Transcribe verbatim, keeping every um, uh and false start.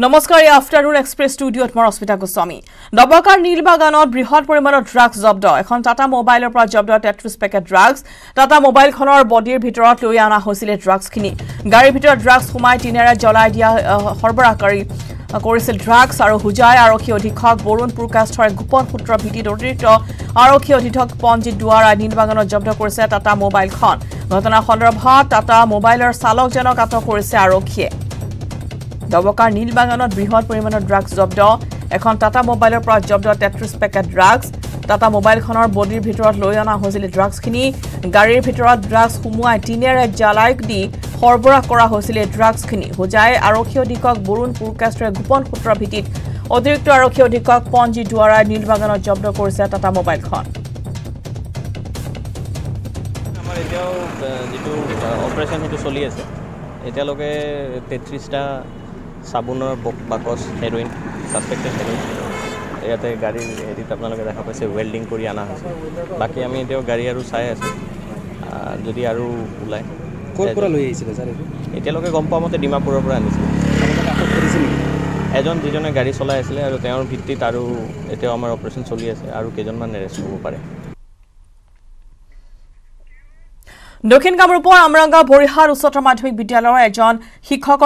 Namaskar, afternoon express studio at Morosmita Goswami. Dabaka Nilbaganot bৃহৎ পৰিমাণৰ drugs জব্দ এখন টাটা মোবাইলৰ পৰা জব্দ তেত্ৰিশ পেকেট ড্ৰাগছ টাটা মোবাইলখনৰ বডিৰ ভিতৰত লৈ আনা হৈছিল ড্ৰাগছখিনি গাড়ীৰ ভিতৰত ড্ৰাগছ সোমাই তিনেৰে জ্বলাই দিয়া সৰবৰাহকাৰী কৰিছিল ড্ৰাগছ আৰু হুজাই আৰক্ষী অধীক্ষক বৰুণ পুৰকাষ্টৰ গোপন সূত্ৰৰ ভিত্তিত অতিৰিক্ত আৰক্ষী অধীক্ষক পঞ্জিত দুৱাৰা নীলবাগানত জব্দ কৰিছে টাটা মোবাইলখন ঘটনা সন্দৰ্ভত টাটা মোবাইলৰ চালকজনক আটক কৰিছে আৰক্ষীয়ে Dabaka Nilbaganot bৃহৎ পৰিমাণৰ ড্ৰাগছ জব্দ এখন টাটা মোবাইলৰ পৰা জব্দ তেত্ৰিশ পেকেট ড্ৰাগছ টাটা মোবাইলখনৰ বডিৰ ভিতৰত লৈ অনা হৈছিল ড্ৰাগছখিনি গাড়ীৰ ভিতৰত ড্ৰাগছ সোমোৱাই তিনেৰে জ্বালাই দি সৰবৰাহ কৰা হৈছিল ড্ৰাগছখিনি হুজাই আৰক্ষী অধীক্ষক বৰুণ পুৰকাষ্টৰ গোপন সূত্ৰৰ ভিত্তিত অতিৰিক্ত আৰক্ষী অধীক্ষক পঞ্জিত দুৱাৰা নীলবাগানত জব্দ কৰিছে টাটা মোবাইলখন আমাৰ এতিয়াও যেটো অপাৰেচন হেতু চলি আছে এতিয়ালৈকে তেত্ৰিশ টা সাবুনৰ বাকচ হেৰোইন সাসপেক্টেড হেৰোইন ইয়াতে গাড়ীৰ হেৰিত আপোনালোকে দেখা পাইছে ওয়েল্ডিং কৰি আনা হৈছে বাকি আমি এতিয়াও গাড়ী আৰু চাই আছো যদি আৰু ওলাই ক'ৰ পৰা লৈ আহিছিল স্যাৰ এতিয়ালৈকে গম পোৱা মতে ডিমাপুৰৰ পৰা আনিছিল এজন যিজনে গাড়ী চলাই আছিল আৰু তেওঁৰ ভিত্তিত আৰু এতিয়াও আমাৰ অপাৰেচন চলি আছে আৰু কেইজনমান এৰেষ্ট হ'ব পাৰে দক্ষিণ কামৰূপৰ আমৰাংগা বৰিহাৰ উচ্চতৰ মাধ্যমিক বিদ্যালয়ৰ এজন শিক্ষক